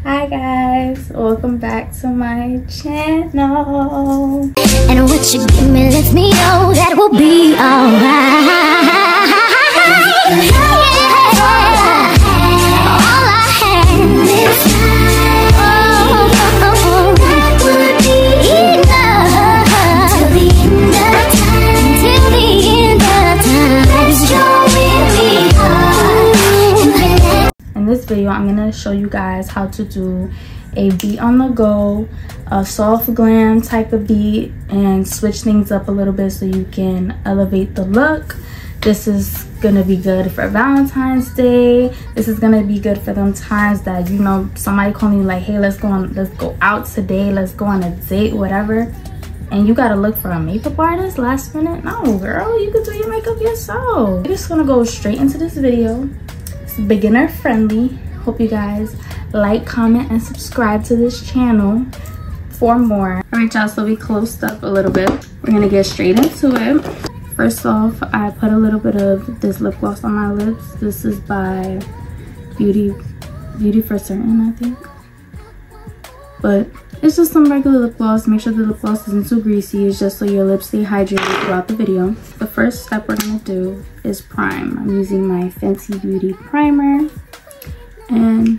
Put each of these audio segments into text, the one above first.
Hi guys, welcome back to my channel. And what you give me lets me know that we'll be alright. All I have is time. That would be enough till the end of time. Till the end of time. Let's join me hard. In this video, I'm gonna show you guys how to do a beat on the go, a soft glam type of beat, and switch things up a little bit so you can elevate the look. This is gonna be good for Valentine's Day. This is gonna be good for them times that, you know, somebody calling you like, hey, let's go out today, let's go on a date, whatever, and you gotta look for a makeup artist last minute. No girl, you can do your makeup yourself. I'm just gonna go straight into this video. It's beginner friendly. Hope you guys like, comment, and subscribe to this channel for more. All right, y'all, so we closed up a little bit. We're gonna get straight into it. First off, I put a little bit of this lip gloss on my lips. This is by Beauty for Certain, I think. But it's just some regular lip gloss. Make sure the lip gloss isn't too greasy. It's just so your lips stay hydrated throughout the video. The first step we're gonna do is prime. I'm using my Fenty Beauty primer. And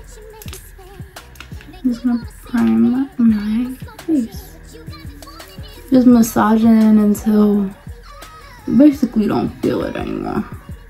I'm just gonna prime my face. Just massage it in until you basically don't feel it anymore.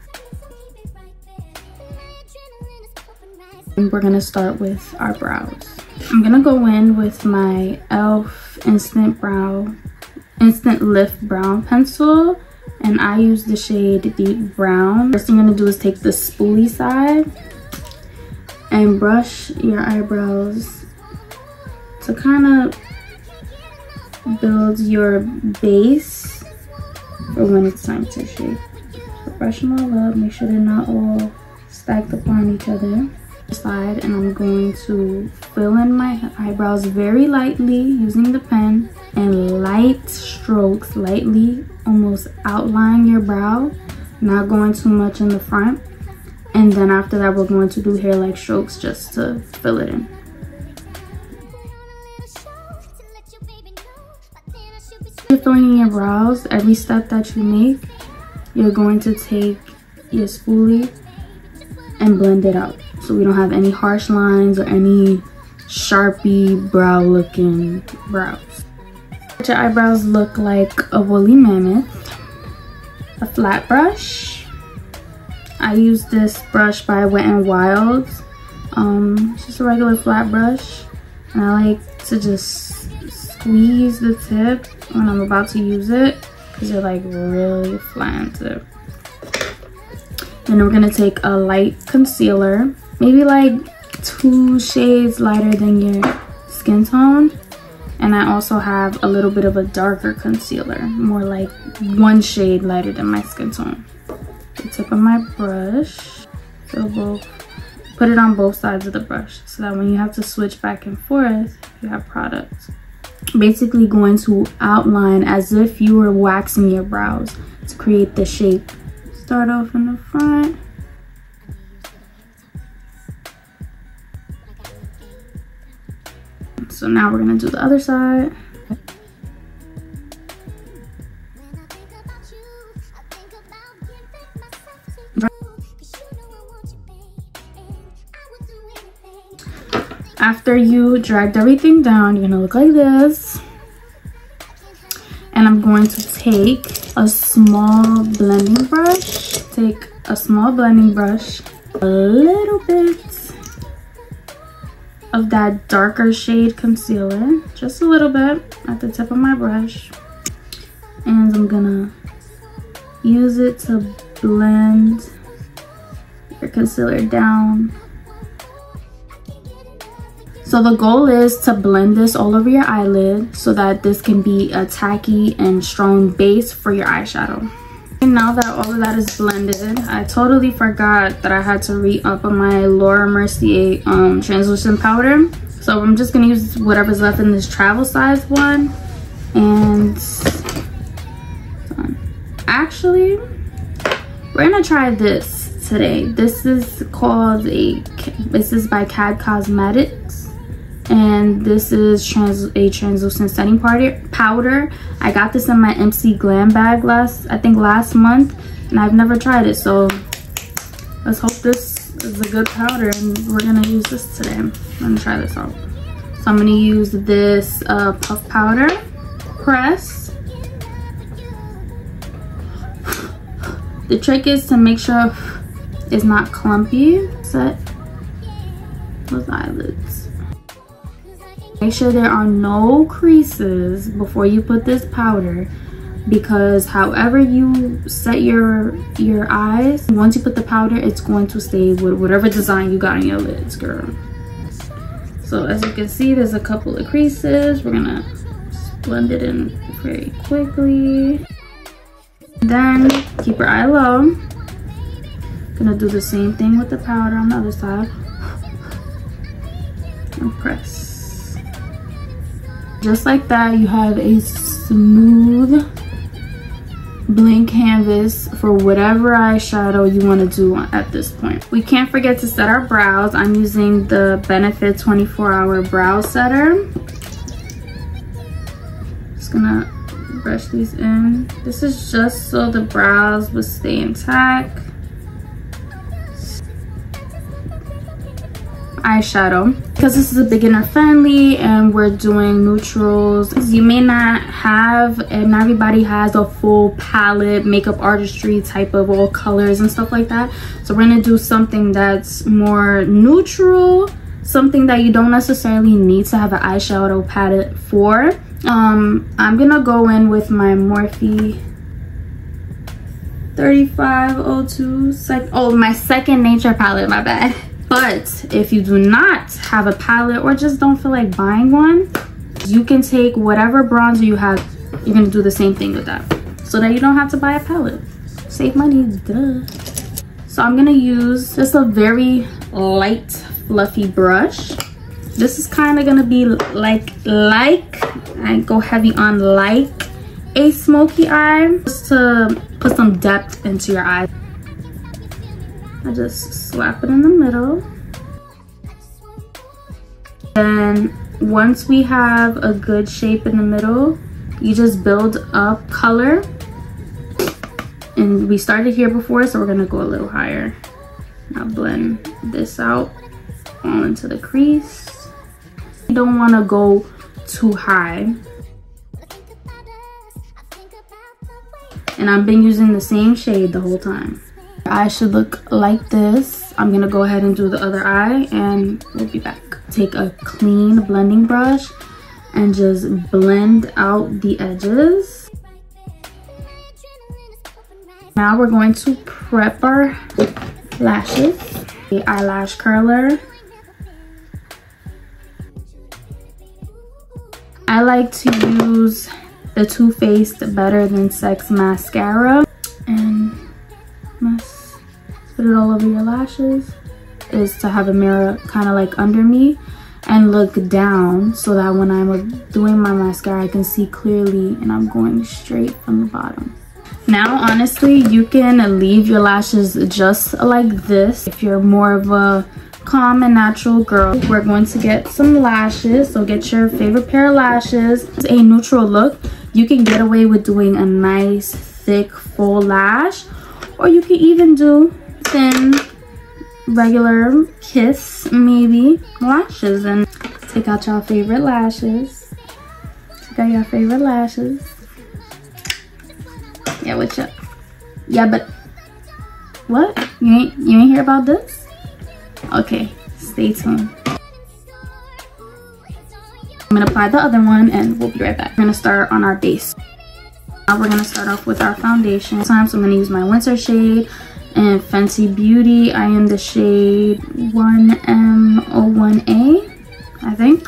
And we're gonna start with our brows. I'm gonna go in with my e.l.f. Instant Lift Brown Pencil, and I use the shade Deep Brown. First thing I'm gonna do is take the spoolie side and brush your eyebrows to kind of build your base for when it's time to shape. So brush them all up, make sure they're not all stacked upon each other. Side, and I'm going to fill in my eyebrows very lightly using the pen, and light strokes, lightly almost outline your brow, not going too much in the front. And then after that, we're going to do hair-like strokes just to fill it in. You're filling in your brows, every step that you make, you're going to take your spoolie and blend it out, so we don't have any harsh lines or any Sharpie brow looking brows. Let your eyebrows look like a woolly mammoth. A flat brush. I use this brush by Wet n Wild. It's just a regular flat brush, and I like to just squeeze the tip when I'm about to use it because they're like really flat on tip. And we're gonna take a light concealer, maybe like 2 shades lighter than your skin tone. And I also have a little bit of a darker concealer, more like 1 shade lighter than my skin tone. The tip of my brush, so put it on both sides of the brush so that when you have to switch back and forth, you have product. Basically going to outline as if you were waxing your brows to create the shape. Start off in the front. So now we're gonna do the other side. After you dragged everything down, you're gonna look like this. And I'm going to take a small blending brush. Take a small blending brush, a little bit of that darker shade concealer, just a little bit at the tip of my brush. And I'm gonna use it to blend your concealer down. So the goal is to blend this all over your eyelid so that this can be a tacky and strong base for your eyeshadow. And now that all of that is blended, I totally forgot that I had to re-up on my Laura Mercier translucent powder. So I'm just gonna use whatever's left in this travel size one. And actually, we're gonna try this today. This is by CAD Cosmetics, and this is a translucent setting powder. I got this in my MC Glam bag last month, and I've never tried it, so let's hope this is a good powder, and we're gonna use this today. I'm gonna try this out. So I'm gonna use this puff powder press. The trick is to make sure it's not clumpy. Set those eyelids. Make sure there are no creases before you put this powder, because however you set your eyes, once you put the powder, it's going to stay with whatever design you got on your lids, girl. So as you can see, there's a couple of creases. We're gonna blend it in very quickly. Then keep your eye low. Gonna do the same thing with the powder on the other side. And press. Just like that, you have a smooth blank canvas for whatever eyeshadow you want to do at this point. We can't forget to set our brows. I'm using the Benefit 24-hour brow setter. Just gonna brush these in. This is just so the brows will stay intact. Eyeshadow, because this is a beginner friendly and we're doing neutrals, you may not have, and not everybody has a full palette, makeup artistry type of all colors and stuff like that. So we're gonna do something that's more neutral, something that you don't necessarily need to have an eyeshadow palette for. I'm gonna go in with my Morphe 3502 my Second Nature palette, my bad. But if you do not have a palette or just don't feel like buying one, you can take whatever bronzer you have. You're gonna do the same thing with that, so that you don't have to buy a palette. Save money, duh. So I'm gonna use just a very light, fluffy brush. This is kind of gonna be like I go heavy on like a smoky eye, just to put some depth into your eye. I just slap it in the middle. Then once we have a good shape in the middle, you just build up color. And we started here before, so we're gonna go a little higher. Now blend this out all into the crease. You don't wanna go too high. And I've been using the same shade the whole time. Your eye should look like this. I'm gonna go ahead and do the other eye and we'll be back. Take a clean blending brush and just blend out the edges. Now we're going to prep our lashes. The eyelash curler. I like to use the Too Faced Better Than Sex mascara, and put it all over your lashes. Is to have a mirror kind of like under me and look down, so that when I'm doing my mascara I can see clearly and I'm going straight from the bottom. Now honestly, you can leave your lashes just like this if you're more of a calm and natural girl. We're going to get some lashes, so get your favorite pair of lashes. It's a neutral look. You can get away with doing a nice thick full lash, or you can even do thin regular kiss maybe lashes. And take out your favorite lashes. Take out your favorite lashes. Yeah, what's up? Yeah, but what? You ain't hear about this? Okay, stay tuned. I'm gonna apply the other one and we'll be right back. We're gonna start on our base. Now we're gonna start off with our foundation. So I'm gonna use my winter shade and Fenty Beauty. I am the shade 1M01A, I think.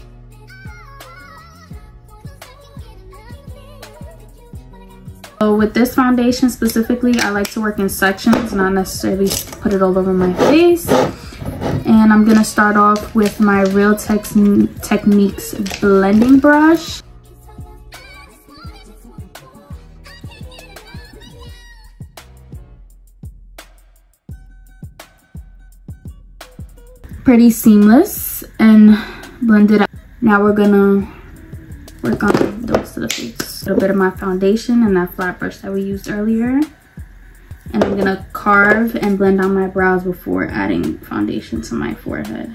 So with this foundation specifically, I like to work in sections, not necessarily put it all over my face. And I'm gonna start off with my Real Techniques blending brush. pretty seamless and blend it out. Now we're gonna work on the rest of the face. A little bit of my foundation and that flat brush that we used earlier. And I'm gonna carve and blend out my brows before adding foundation to my forehead.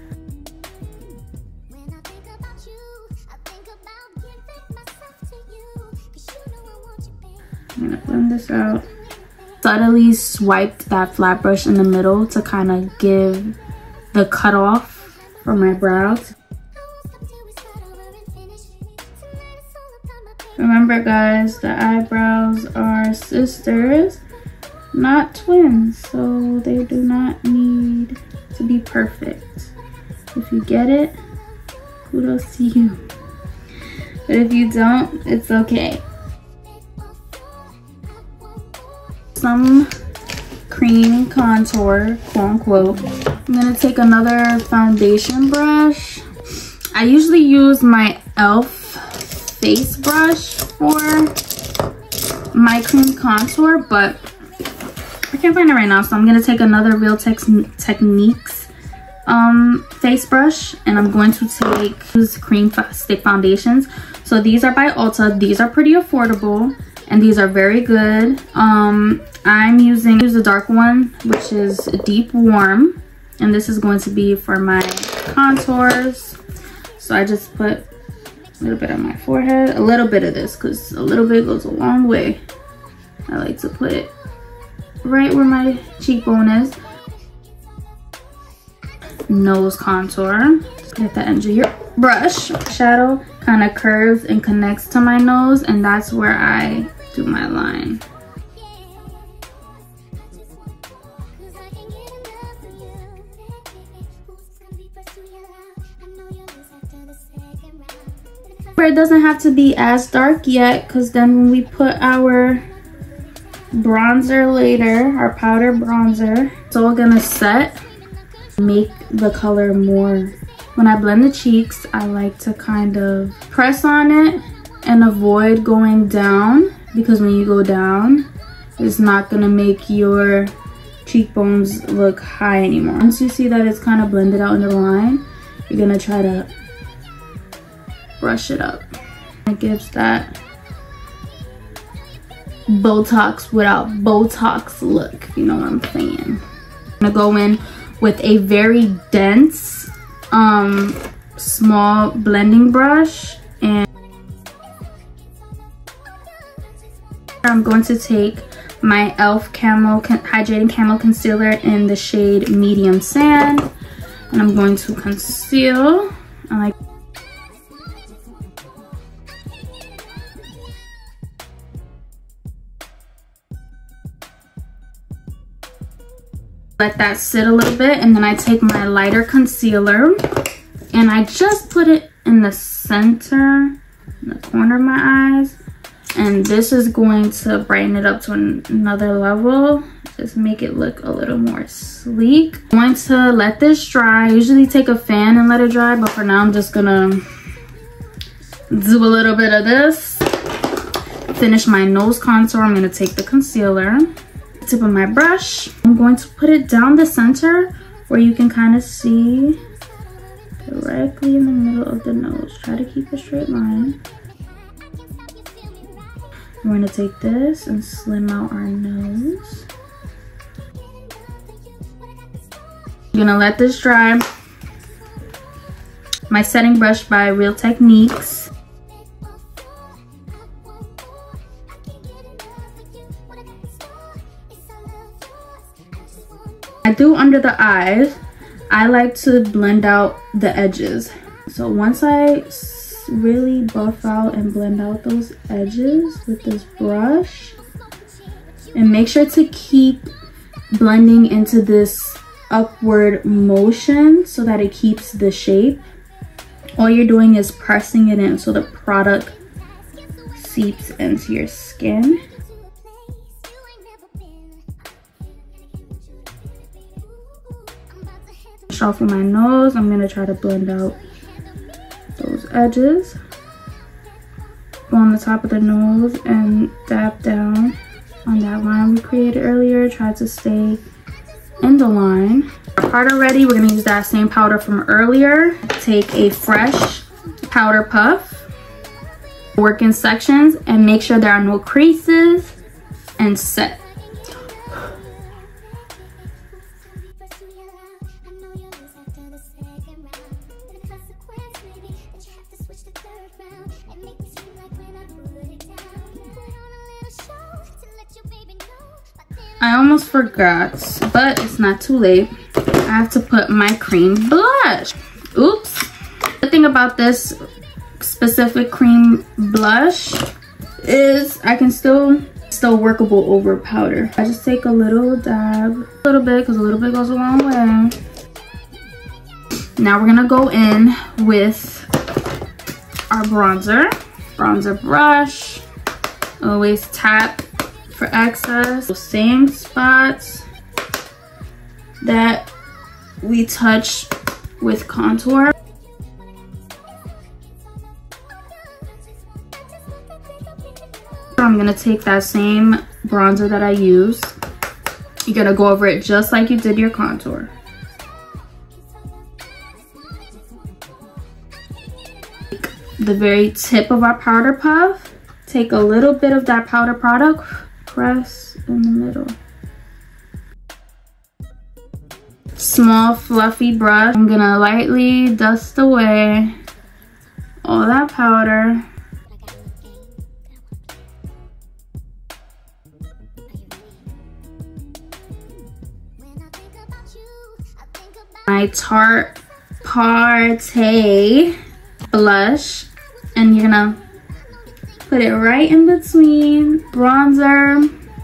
I'm gonna blend this out. Subtly swiped that flat brush in the middle to kind of give the cutoff for my brows. Remember guys, the eyebrows are sisters, not twins, so they do not need to be perfect. If you get it, kudos to you. But if you don't, it's okay. Some cream contour, quote unquote. I'm gonna take another foundation brush. I usually use my e.l.f. face brush for my cream contour, but I can't find it right now, so I'm gonna take another Real Techniques face brush, and I'm going to take these cream stick foundations. So these are by Ulta. These are pretty affordable and these are very good. I'm using the dark one, which is Deep Warm, and this is going to be for my contours. So I just put a little bit on my forehead, a little bit of this, because a little bit goes a long way. I like to put it right where my cheekbone is. Nose contour. Just get the end of your brush. Shadow kind of curves and connects to my nose, and that's where I do my line. It doesn't have to be as dark yet, because then when we put our bronzer later, our powder bronzer, it's all gonna set, make the color more. When I blend the cheeks, I like to kind of press on it and avoid going down, because when you go down, it's not gonna make your cheekbones look high anymore. Once you see that it's kind of blended out in the line, you're gonna try to brush it up. It gives that Botox without Botox look, if you know what I'm saying. I'm gonna go in with a very dense small blending brush, and I'm going to take my e.l.f. Hydrating Camo Concealer in the shade Medium Sand, and I'm going to conceal. I like let that sit a little bit, and then I take my lighter concealer and I just put it in the center, in the corner of my eyes, and this is going to brighten it up to another level, just make it look a little more sleek. I'm going to let this dry. I usually take a fan and let it dry, but for now I'm just gonna do a little bit of this. Finish my nose contour. I'm gonna take the concealer, tip of my brush, I'm going to put it down the center where you can kind of see directly in the middle of the nose. Try to keep a straight line. We're going to take this and slim out our nose. I'm going to let this dry. My setting brush by Real Techniques. I do under the eyes. I like to blend out the edges. So once I really buff out and blend out those edges with this brush, and make sure to keep blending into this upward motion so that it keeps the shape. All you're doing is pressing it in so the product seeps into your skin. Off of my nose, I'm going to try to blend out those edges. Go on the top of the nose and dab down on that line we created earlier. Try to stay in the line. Our powder ready. We're gonna use that same powder from earlier. Take a fresh powder puff, work in sections, and make sure there are no creases, and set. I almost forgot, but it's not too late. I have to put my cream blush. Oops. The thing about this specific cream blush is I can still workable over powder. I just take a little dab, a little bit, because a little bit goes a long way. Now we're gonna go in with our bronzer brush. Always tap for excess. The same spots that we touch with contour. I'm gonna take that same bronzer that I use. You're gonna go over it just like you did your contour. The very tip of our powder puff, take a little bit of that powder product, press in the middle. Small fluffy brush. I'm gonna lightly dust away all that powder. My Tarte Party blush, and you're gonna put it right in between bronzer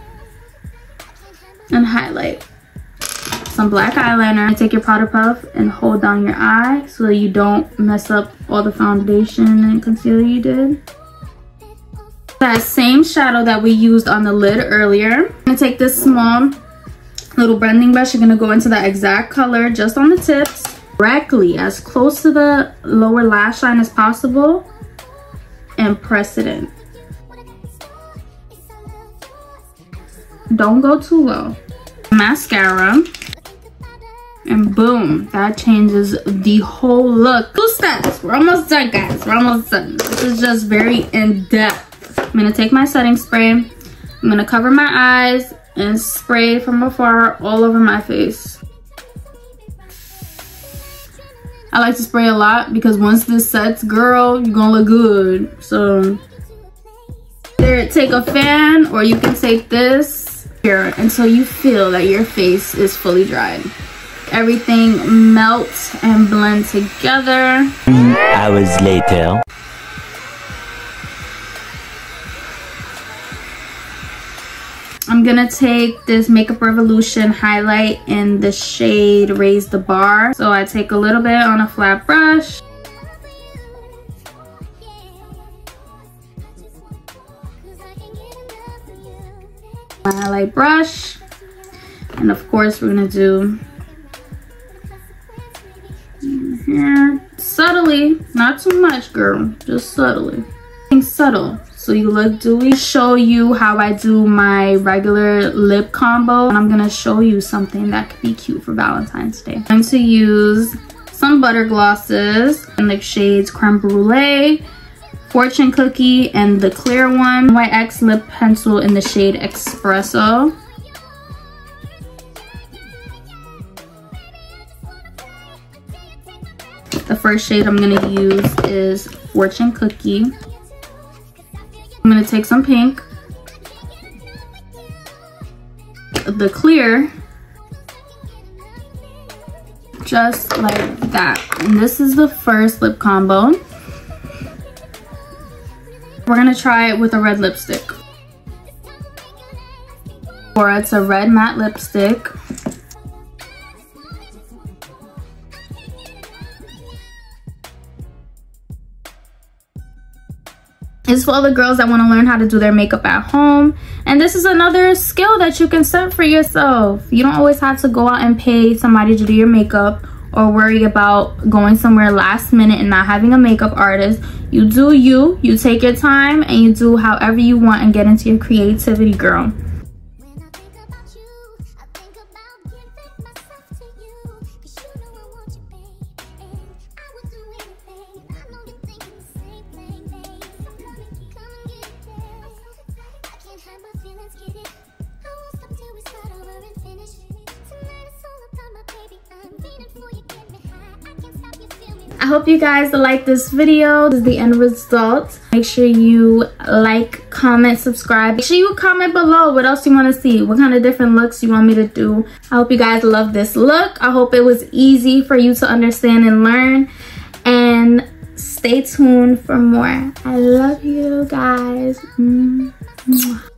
and highlight. Some black eyeliner. Take your powder puff and hold down your eye so that you don't mess up all the foundation and concealer you did. That same shadow that we used on the lid earlier. I'm gonna take this small little blending brush. You're gonna go into that exact color just on the tips, directly as close to the lower lash line as possible, and press it in. Don't go too low. Mascara, and boom, that changes the whole look. 2 steps. We're almost done, guys. We're almost done. This is just very in-depth. I'm gonna take my setting spray. I'm gonna cover my eyes and spray from afar all over my face. I like to spray a lot because once this sets, girl, you're gonna look good. So either take a fan or you can take this here until you feel that your face is fully dried. Everything melts and blends together. 2 hours later. I'm gonna take this Makeup Revolution highlight in the shade Raise the Bar. So I take a little bit on a flat brush. My highlight brush. And of course we're gonna do here subtly, not too much, girl, just subtly. Subtle so you look dewy. Show you how I do my regular lip combo, and I'm gonna show you something that could be cute for Valentine's Day. I'm going to use some butter glosses in the shades Creme Brulee, Fortune Cookie, and the clear one. NYX lip pencil in the shade Espresso. The first shade I'm gonna use is Fortune Cookie. I'm gonna take some pink, the clear, just like that. And this is the first lip combo. We're gonna try it with a red lipstick. Or it's a red matte lipstick. It's for all the girls that want to learn how to do their makeup at home. And this is another skill that you can set for yourself. You don't always have to go out and pay somebody to do your makeup or worry about going somewhere last minute and not having a makeup artist. You do you, you take your time and you do however you want and get into your creativity, girl. I hope you guys like this video. This is the end result. Make sure you like, comment, subscribe. Make sure you comment below what else you want to see, what kind of different looks you want me to do. I hope you guys love this look. I hope it was easy for you to understand and learn, and stay tuned for more. I love you guys. Mwah.